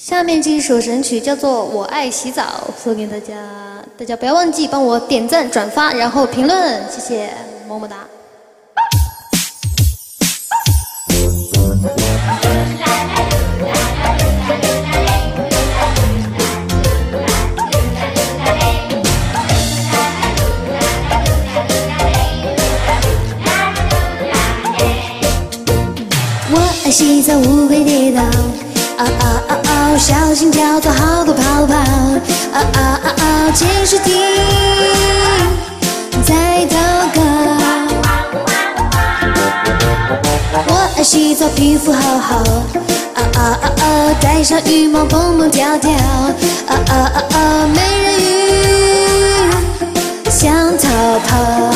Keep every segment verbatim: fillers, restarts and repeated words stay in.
下面这一首神曲叫做《我爱洗澡》，送给大家，大家不要忘记帮我点赞、转发，然后评论，谢谢，么么哒。我爱洗澡，不会跌倒。 啊啊啊啊！小心跳蚤，好多泡泡。啊啊啊啊！潜水艇在祷告。我爱洗澡，皮肤好好。啊啊啊啊！戴上羽毛，蹦蹦跳跳。啊啊啊啊！美人鱼想逃跑。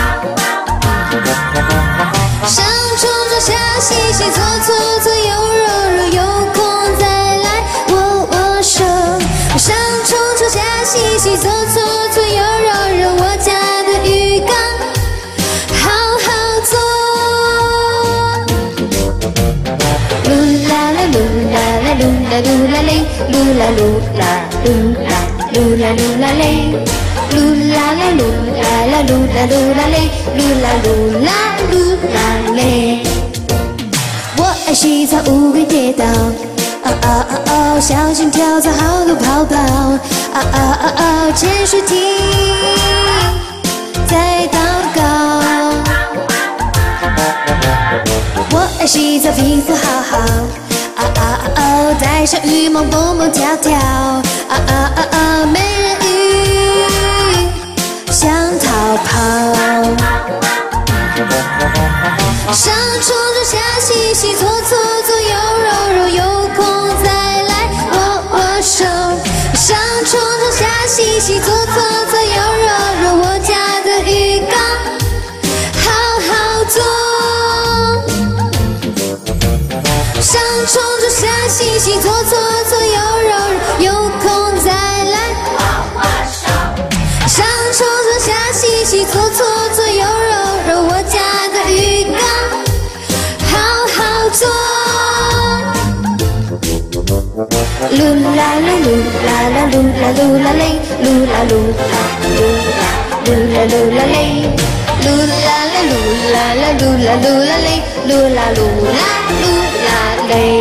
上冲撞，下洗洗，左左左，右揉揉，有空再来握握手。上冲冲，下洗洗，左左左，右揉揉，我家的浴缸好好做。噜啦啦噜啦啦噜啦噜啦嘞，噜啦噜啦噜啦噜啦噜啦嘞，噜啦啦噜啦啦噜啦噜啦嘞，噜啦噜啦噜啦嘞。我爱洗澡，不会跌倒。啊啊啊啊！小心跳蚤，好多泡泡。啊啊啊啊！潜水艇在祷告。我爱洗澡，皮肤好好。啊啊啊啊！戴上羽毛，蹦蹦跳跳。啊啊啊啊！美人鱼想逃跑。上冲撞，下洗洗，左左左，右揉揉，有空再来握握手。上冲撞，下洗洗，左左左，右揉揉，我家的浴缸好好做。上冲撞，下洗洗，左左左，右揉揉，有空再来握握手。上冲撞，下洗洗，左左左，右揉揉，我家的浴缸好好做。噜啦啦噜啦啦噜啦噜啦嘞，噜啦噜啦噜啦噜啦噜啦嘞，噜啦啦噜啦啦噜啦噜啦嘞，噜啦噜啦噜啦嘞。